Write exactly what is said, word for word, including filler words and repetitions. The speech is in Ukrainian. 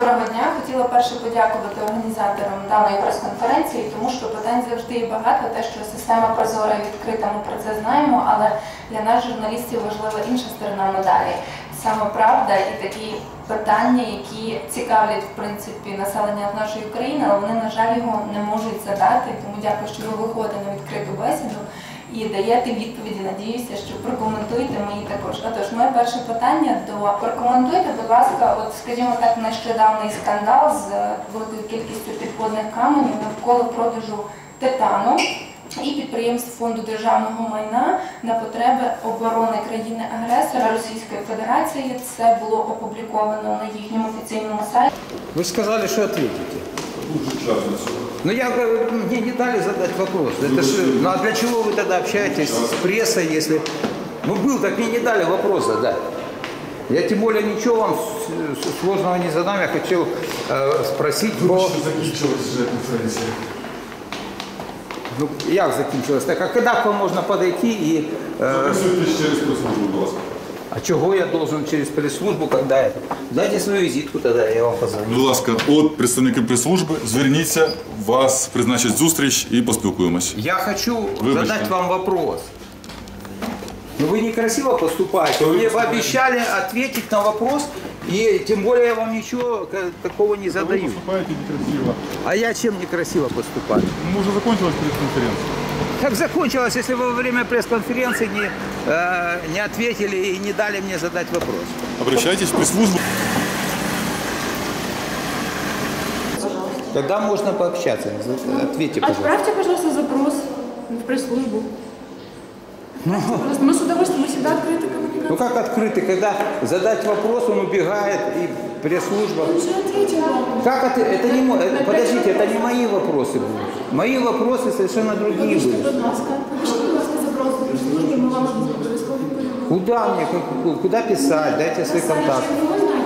Доброго дня. Хотіла перше подякувати організаторам даної прес-конференції, тому що питань завжди є багато, те, що система прозора і відкрита, ми про це знаємо, але для нас, журналістів, важлива інша сторона медалі. Саме правда і такі питання, які цікавлять, в принципі, населення нашої країни, але вони, на жаль, його не можуть задати. Тому дякую, що ви виходите на відкриту бесіду і даєте відповіді. Надіюся, що прокоментуєте мої також. Отож, моє перше питання до прокоментуйте, будь ласка, от, скажімо так, нещодавний скандал з великою кількістю підводних каменів навколо продажу титану і підприємств Фонду державного майна на потреби оборони країни-агресора Російської Федерації. Це було опубліковано на їхньому офіційному сайті. Ви сказали, що відповідите. Ну, я говорю, мне не дали задать вопрос. Это же, ну, а для чего вы тогда общаетесь с прессой, если... Ну, был, так мне не дали вопрос задать. Я тем более ничего вам сложного не задам. Я хотел э, спросить по... по... Что закінчилась вже конференція? Ну, як закінчилась? Так, а коли к вам можна подойти і... Э... Записуйтесь через прес-службу, будь ласка. А чего я должен через пресс-службу, когда это? Дайте свою визитку, тогда я вам позвоню. Будь ласка, от представники прес-служби, зверніться, вас призначать зустріч і поспілкуємось. Я хочу Вибачте. задать вам вопрос. Но вы некрасиво поступаете. Мне вы обещали ответить на вопрос, и тем более я вам ничего такого не задаю. Вы поступаете некрасиво. А я чем некрасиво поступаю? Ну, уже закончилась пресс-конференция. Как закончилось, если вы во время пресс-конференции не, э, не ответили и не дали мне задать вопрос? Обращайтесь в пресс-службу. Тогда можно пообщаться. Ответьте, пожалуйста. Отправьте, пожалуйста, запрос в пресс-службу. Мы с удовольствием, мы всегда открыты к коммуникации. Ну как открытый, когда задать вопрос, он убегает, и пресс-служба... Он уже ответил вам. Как это? Это не мой... это- подождите, это не мои вопросы будут. Мои вопросы совершенно другие Напишите, будут. будь ласка. Напишите, будь ласка, запрос в пресс-службу, ми вам обов'язково відповімо. Куда мне, как- куда писать? Дайте свои контакты. Можна?